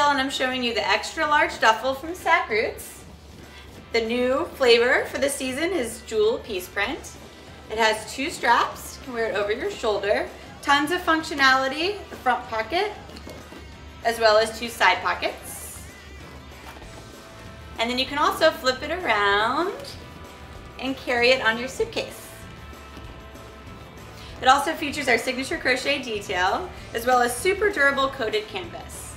all, and I'm showing you the extra large duffel from Sakroots. The new flavor for the season is Jewel Peace Print. It has 2 straps, you can wear it over your shoulder. Tons of functionality, the front pocket, as well as 2 side pockets. And then you can also flip it around and carry it on your suitcase. It also features our signature crochet detail, as well as super durable coated canvas.